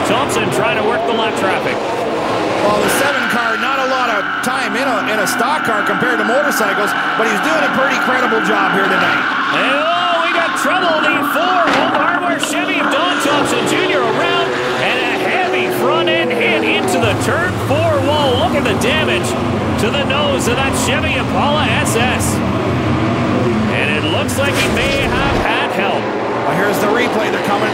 Thompson trying to work the lap traffic. Well, the 7 car, not a lot of time in a stock car compared to motorcycles, but he's doing a pretty credible job here tonight. And oh, we got trouble. The 4 Home Hardware Chevy of Don Thompson Jr. around, and a heavy front end hit into the turn 4 wall. Look at the damage to the nose of that Chevy Impala SS. And it looks like he may have had help. Well, here's the replay. They're coming.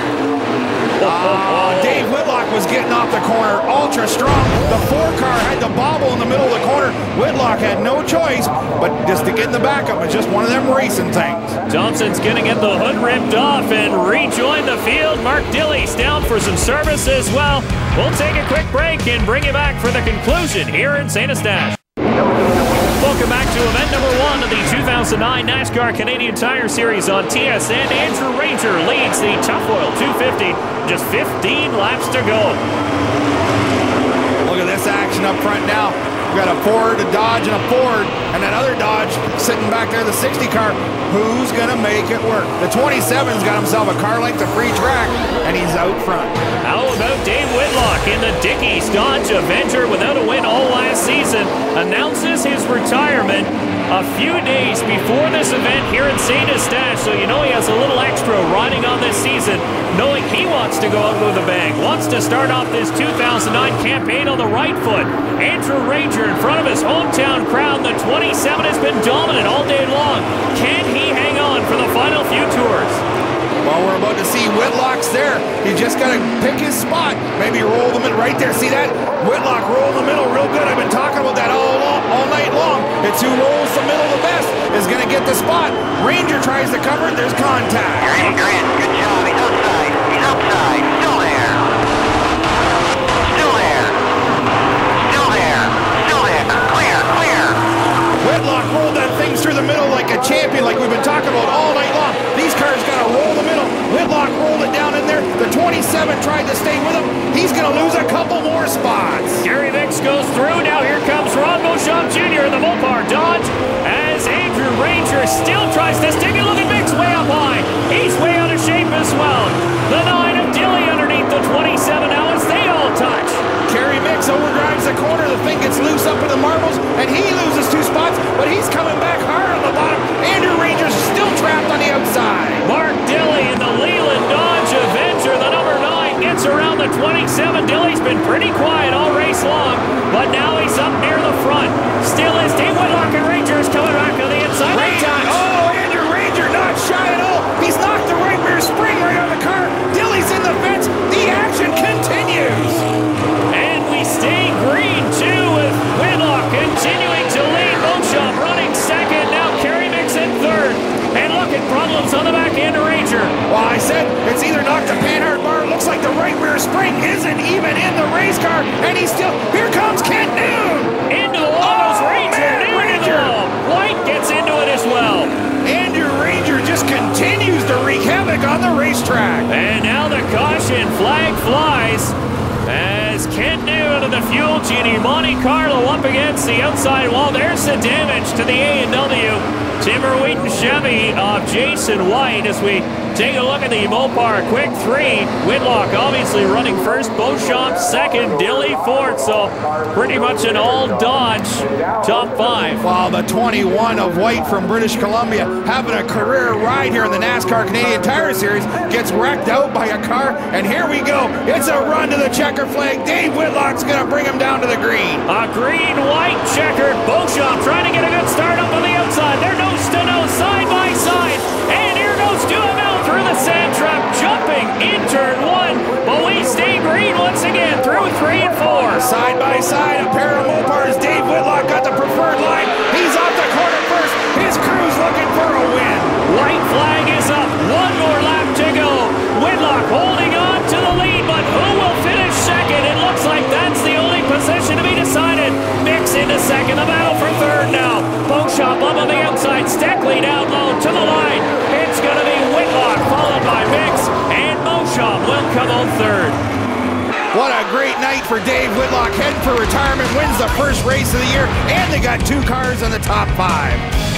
Dave Whitlock was getting off the corner ultra strong. The 4 car had to bobble in the middle of the corner. Whitlock had no choice but just to get in the backup. It's just one of them racing things. Thompson's going to get the hood ripped off and rejoin the field. Mark Dilley's down for some service as well. We'll take a quick break and bring you back for the conclusion here in St. Eustache. Welcome back to event number 1 of the 2009 NASCAR Canadian Tire Series on TSN. Andrew Ranger leads the Tufoil 250. Just 15 laps to go. Look at this action up front now. We've got a Ford, a Dodge, and a Ford, and that other Dodge sitting back there, the 60 car. Who's going to make it work? The 27's got himself a car length of free track, and he's out front. How about Dave Whitlock in the Dickies Dodge Avenger without a win all last season? Announces his retirement a few days before this event here in St. Eustache, so you know he has a little extra riding on this season, knowing he wants to go out with a bang, wants to start off this 2009 campaign on the right foot. Andrew Ranger in front of his hometown crowd. The 27 has been dominant all day long. Can he hang on for the final few tours? Well, we're about to see Whitlock's there. You just got to pick his spot. Maybe roll them in right there. See that? Whitlock roll in the middle real good. I've been talking about that all night long. It's who rolls the middle the best is going to get the spot. Ranger tries to cover it. There's contact. You're in, good job. He's outside. He's outside. Still there. Still there. Still there. Still there. Clear, clear. Whitlock rolled that thing through the middle like a champion, like we've been talking about all night long. These cars got to roll the middle. Whitlock rolled it down in there. The 27 tried to stay with him. He's going to lose a couple more spots. Kerry Micks goes through. Now here comes Beauchamp Jr. in the Mopar Dodge as Andrew Ranger still tries to stick it. Look at Micks way up high. He's way out of shape as well. The 9 of Dilley underneath the 27 now as they all touch. Kerry Micks overdrives the corner. The thing gets loose up in the marbles, and he loses 2 spots, but he's coming back hard on the bottom. Andrew Ranger's still trapped on the outside. Mark Dilley in the Leland Dodge Avenger, the number 9, gets around the 27. Dilley's been pretty quiet all race long, but now he's up near the front. Still is Dave Whitlock, and Ranger's coming back on the inside. Oh, Andrew Ranger not shy at all. He's knocked the right rear spring right on the car. Dilley's in the fence. The action continues. And we stay green, too, with Whitlock continuing to lead. Beauchamp running second. Now Kerry Micks in third. And look at problems on the back end of Ranger. Well, I said it's either knocked the panhard bar. Looks like the right rear spring isn't even in the race car. And he's still... Here comes Kent Noon. Into the wall goes Ranger. Noon into the wall. White gets into it as well. Andrew Ranger just continues to wreak havoc on the racetrack. And now the caution flag flies as Kent Noon of the Fuel Genie Monte Carlo up against the outside wall. There's the damage to the A&W Timber Wheaton Chevy of Jason White as we take a look at the Mopar Quick 3. Whitlock obviously running first, Beauchamp second, Dilley fourth, so pretty much an all-Dodge top 5. Wow, the 21 of White from British Columbia having a career ride here in the NASCAR Canadian Tire Series gets wrecked out by a car, and here we go. It's a run to the checker flag. Dave Whitlock's going to bring him down to the green. A green-white checkered. Beauchamp trying to get a good start up on the outside. They're nose-to-nose, side by side, and here goes Duhamel through the sand trap, jumping in turn 1, but we stay green once again through 3 and 4. Side by side, a pair of Mopars. Dave Whitlock got the preferred line. He's off the corner first. His crew's looking for a win. White flag is up. 1 more lap to go. Whitlock holding on to the lead, but who will finish second? It looks like that's the only position to be decided. Micks into second. The battle for third now. Beauchamp up on the outside. Steckley down low to the line. It's going to be Whitlock followed by Micks, and Beauchamp will come on third. What a great night for Dave Whitlock. Heading for retirement, wins the first race of the year, and they got 2 cars in the top 5.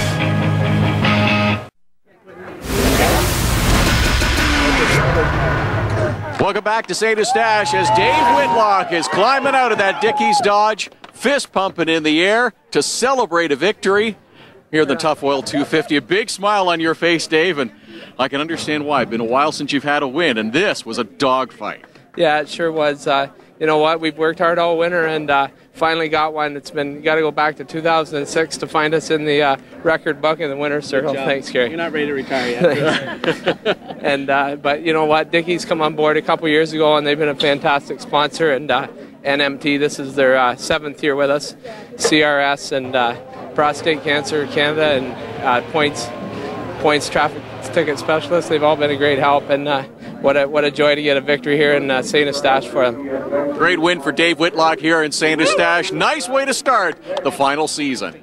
Welcome back to St. Eustache as Dave Whitlock is climbing out of that Dickies Dodge, fist pumping in the air to celebrate a victory here at the Tufoil 250. A big smile on your face, Dave, and I can understand why. It's been a while since you've had a win, and this was a dogfight. Yeah, it sure was. You know what? We've worked hard all winter and finally got one. It's been, you got to go back to 2006 to find us in the record book in the winner's circle. Thanks, Kerry. You're not ready to retire yet. And but you know what? Dickies come on board a couple years ago, and they've been a fantastic sponsor. And NMT, this is their 7th year with us. CRS and Prostate Cancer Canada and Points Traffic Ticket Specialists. They've all been a great help, and what a joy to get a victory here in St. Eustache for them. Great win for Dave Whitlock here in St. Eustache. Nice way to start the final season.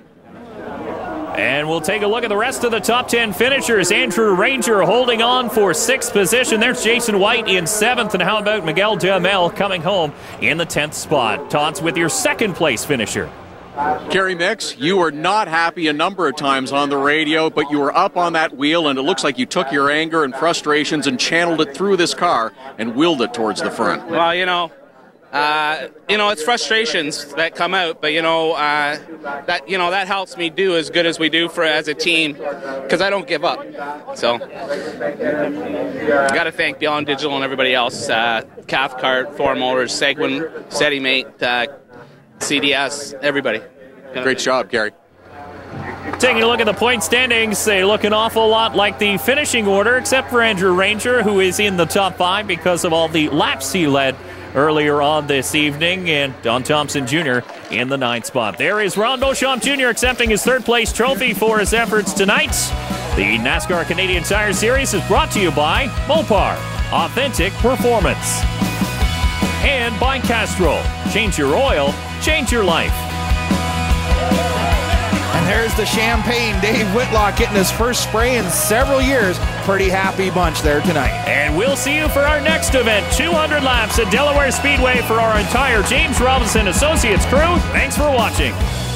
And we'll take a look at the rest of the top 10 finishers. Andrew Ranger holding on for 6th position. There's Jason White in 7th. And how about Miguel Duhamel coming home in the 10th spot? Tots with your 2nd place finisher. Kerry Micks, you were not happy a number of times on the radio, but you were up on that wheel, and it looks like you took your anger and frustrations and channeled it through this car and wheeled it towards the front. Well, you know, it's frustrations that come out, but that helps me do as good as we do as a team, because I don't give up. So, got to thank Beyond Digital and everybody else, Cathcart, Thor Motors, Seguin, SETImate, CDS, everybody. Great job, Kerry. Taking a look at the point standings, they look an awful lot like the finishing order, except for Andrew Ranger, who is in the top 5 because of all the laps he led earlier on this evening, and Don Thompson Jr. in the 9th spot. There is Ron Beauchamp Jr. accepting his 3rd place trophy for his efforts tonight. The NASCAR Canadian Tire Series is brought to you by Mopar, authentic performance, and by Castrol. Change your oil, change your life. And there's the champagne. Dave Whitlock getting his first spray in several years. Pretty happy bunch there tonight. And we'll see you for our next event, 200 laps at Delaware Speedway for our entire James Robinson Associates crew. Thanks for watching.